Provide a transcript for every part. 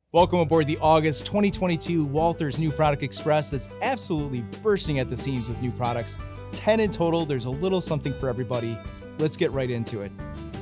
Welcome aboard the August 2022 Walthers New Product Express that's absolutely bursting at the seams with new products. 10 in total, there's a little something for everybody. Let's get right into it.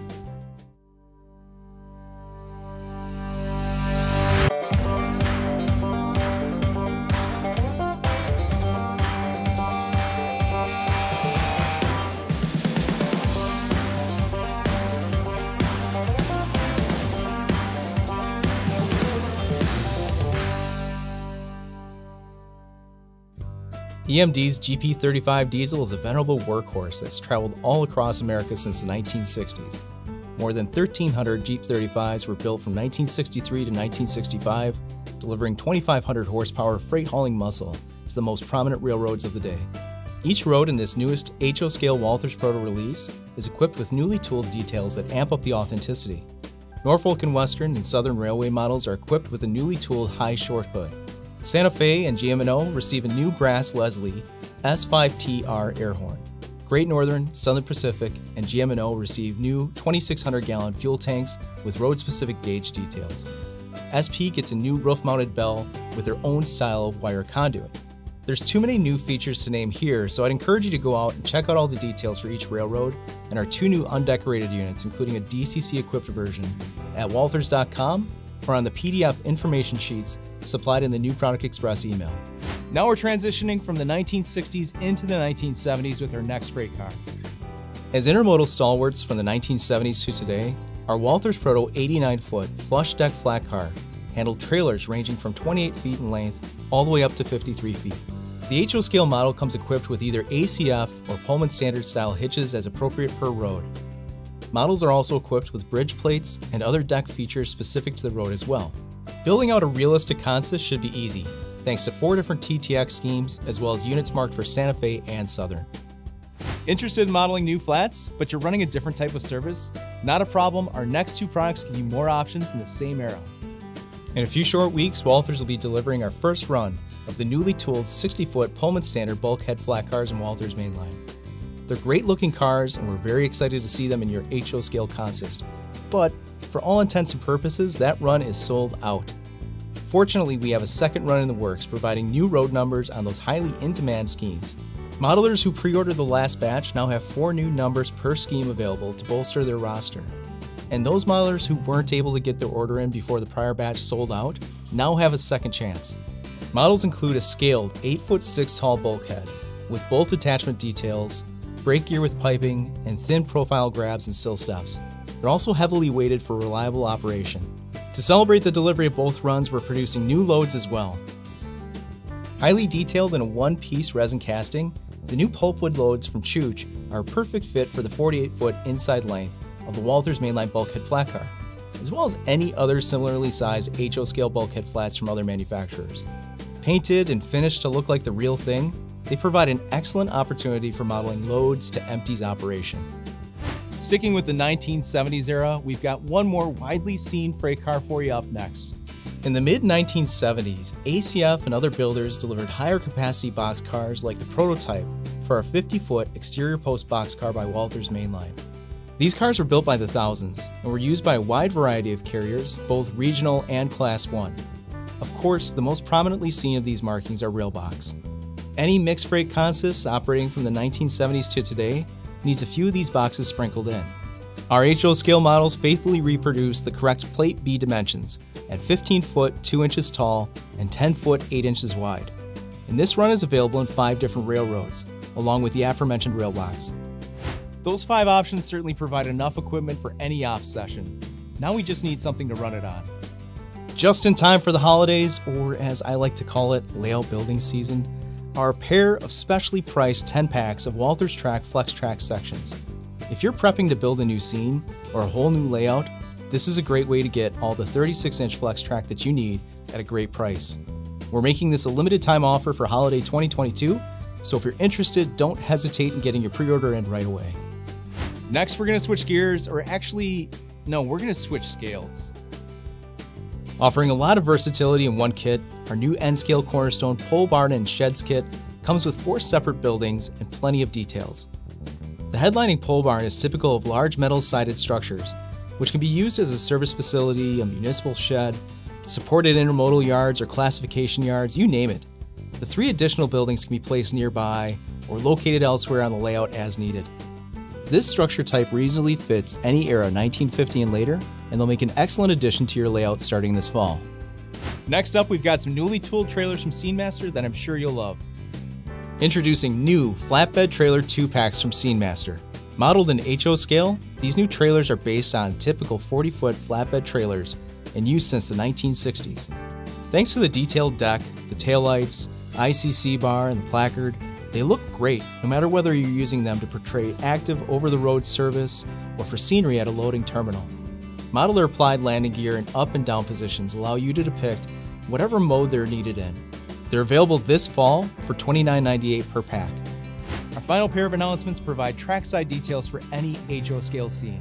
EMD's GP35 diesel is a venerable workhorse that's traveled all across America since the 1960s. More than 1,300 Jeep 35s were built from 1963 to 1965, delivering 2,500 horsepower freight hauling muscle to the most prominent railroads of the day. Each road in this newest HO scale Walthers Proto release is equipped with newly tooled details that amp up the authenticity. Norfolk and Western and Southern Railway models are equipped with a newly tooled high short hood. Santa Fe and GM&O receive a new brass Leslie S5TR air horn. Great Northern, Southern Pacific, and GM&O receive new 2,600-gallon fuel tanks with road-specific gauge details. SP gets a new roof-mounted bell with their own style of wire conduit. There's too many new features to name here, so I'd encourage you to go out and check out all the details for each railroad and our 2 new undecorated units, including a DCC-equipped version, at walthers.com or on the PDF information sheets supplied in the New Product Express email. Now we're transitioning from the 1960s into the 1970s with our next freight car. As intermodal stalwarts from the 1970s to today, our Walthers Proto 89-foot flush deck flat car handled trailers ranging from 28 feet in length all the way up to 53 feet. The HO scale model comes equipped with either ACF or Pullman standard style hitches as appropriate per road. Models are also equipped with bridge plates and other deck features specific to the road as well. Building out a realistic consist should be easy, thanks to 4 different TTX schemes as well as units marked for Santa Fe and Southern. Interested in modeling new flats, but you're running a different type of service? Not a problem, our next 2 products give you more options in the same era. In a few short weeks, Walthers will be delivering our first run of the newly tooled 60-foot Pullman standard bulkhead flat cars in Walthers mainline. They're great looking cars and we're very excited to see them in your HO scale consist. But for all intents and purposes, that run is sold out. Fortunately, we have a second run in the works providing new road numbers on those highly in-demand schemes. Modelers who pre-ordered the last batch now have 4 new numbers per scheme available to bolster their roster. And those modelers who weren't able to get their order in before the prior batch sold out now have a second chance. Models include a scaled 8'6" tall bulkhead with bolt attachment details, brake gear with piping, and thin profile grabs and sill steps. They're also heavily weighted for reliable operation. To celebrate the delivery of both runs, we're producing new loads as well. Highly detailed in a one-piece resin casting, the new pulpwood loads from Chooch are a perfect fit for the 48-foot inside length of the Walthers mainline bulkhead flat car, as well as any other similarly sized HO scale bulkhead flats from other manufacturers. Painted and finished to look like the real thing, they provide an excellent opportunity for modeling loads to empties operation. Sticking with the 1970s era, we've got one more widely seen freight car for you up next. In the mid-1970s, ACF and other builders delivered higher capacity boxcars like the prototype for our 50-foot exterior post boxcar by Walthers mainline. These cars were built by the thousands and were used by a wide variety of carriers, both regional and Class 1. Of course, the most prominently seen of these markings are railbox. Any mixed freight consists operating from the 1970s to today needs a few of these boxes sprinkled in. Our HO scale models faithfully reproduce the correct plate B dimensions at 15 foot 2 inches tall and 10 foot 8 inches wide. And this run is available in 5 different railroads, along with the aforementioned railbox. Those 5 options certainly provide enough equipment for any ops session. Now we just need something to run it on. Just in time for the holidays, or as I like to call it, layout building season, are a pair of specially priced 10 packs of Walthers Track Flex Track sections. If you're prepping to build a new scene or a whole new layout, this is a great way to get all the 36-inch Flex Track that you need at a great price. We're making this a limited time offer for holiday 2022, so if you're interested, don't hesitate in getting your pre-order in right away. Next, we're going to switch gears, or actually, no, we're going to switch scales. Offering a lot of versatility in one kit, our new N-Scale Cornerstone Pole Barn and Sheds kit comes with 4 separate buildings and plenty of details. The headlining pole barn is typical of large metal-sided structures, which can be used as a service facility, a municipal shed, supported intermodal yards or classification yards, you name it. The 3 additional buildings can be placed nearby or located elsewhere on the layout as needed. This structure type reasonably fits any era 1950 and later, and they'll make an excellent addition to your layout starting this fall. Next up, we've got some newly tooled trailers from SceneMaster that I'm sure you'll love. Introducing new flatbed trailer 2-packs from SceneMaster. Modeled in HO scale, these new trailers are based on typical 40-foot flatbed trailers in use since the 1960s. Thanks to the detailed deck, the taillights, ICC bar, and the placard, they look great no matter whether you're using them to portray active over-the-road service or for scenery at a loading terminal. Modeler-applied landing gear and up and down positions allow you to depict whatever mode they're needed in. They're available this fall for $29.98 per pack. Our final pair of announcements provide trackside details for any HO scale scene.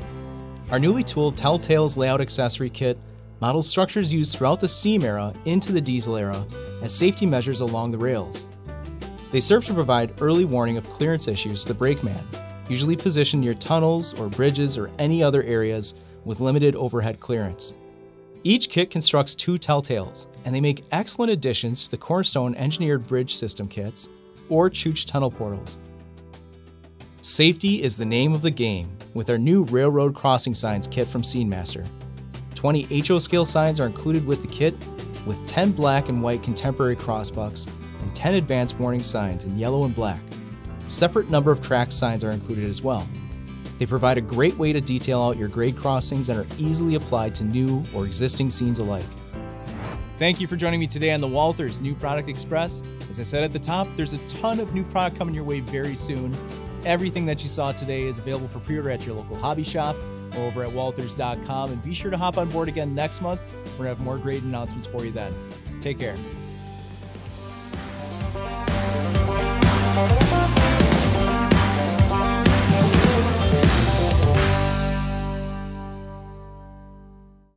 Our newly tooled Telltale's Layout Accessory Kit models structures used throughout the steam era into the diesel era as safety measures along the rails. They serve to provide early warning of clearance issues to the brakeman, usually positioned near tunnels or bridges or any other areas with limited overhead clearance. Each kit constructs 2 Telltales, and they make excellent additions to the Cornerstone Engineered Bridge System kits or Chooch Tunnel Portals. Safety is the name of the game with our new Railroad Crossing Signs kit from SceneMaster. 20 HO scale signs are included with the kit, with 10 black and white contemporary crossbucks and 10 advanced warning signs in yellow and black. Separate number of track signs are included as well. They provide a great way to detail out your grade crossings and are easily applied to new or existing scenes alike. Thank you for joining me today on the Walthers New Product Express. As I said at the top, there's a ton of new product coming your way very soon. Everything that you saw today is available for pre-order at your local hobby shop or over at walthers.com, and be sure to hop on board again next month. We're going to have more great announcements for you then. Take care.